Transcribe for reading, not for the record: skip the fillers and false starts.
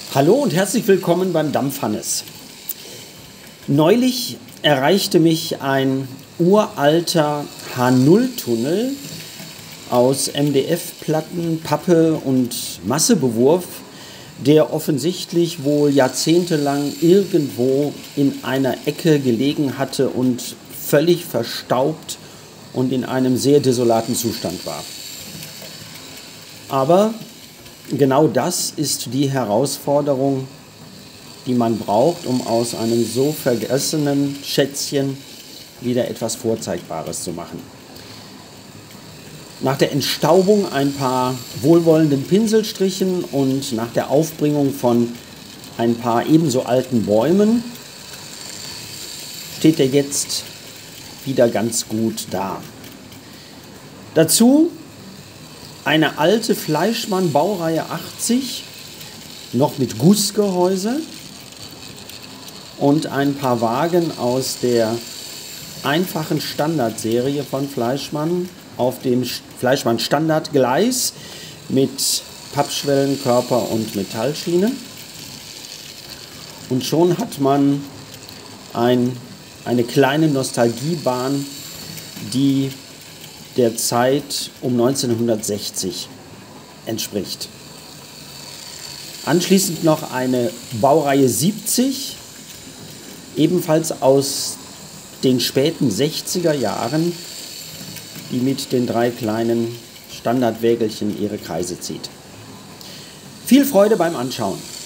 Hallo und herzlich willkommen beim Dampfhannes. Neulich erreichte mich ein uralter H0-Tunnel aus MDF-Platten, Pappe und Massebewurf, der offensichtlich wohl jahrzehntelang irgendwo in einer Ecke gelegen hatte und völlig verstaubt und in einem sehr desolaten Zustand war. Aber genau das ist die Herausforderung, die man braucht, um aus einem so vergessenen Schätzchen wieder etwas Vorzeigbares zu machen. Nach der Entstaubung ein paar wohlwollenden Pinselstrichen und nach der Aufbringung von ein paar ebenso alten Bäumen steht er jetzt wieder ganz gut da. Dazu eine alte Fleischmann Baureihe 80, noch mit Gussgehäuse, und ein paar Wagen aus der einfachen Standardserie von Fleischmann auf dem Fleischmann Standardgleis mit Pappschwellenkörper und Metallschiene. Und schon hat man eine kleine Nostalgiebahn, die der Zeit um 1960 entspricht. Anschließend noch eine Baureihe 70, ebenfalls aus den späten 60er Jahren, die mit den 3 kleinen Standardwägelchen ihre Kreise zieht. Viel Freude beim Anschauen!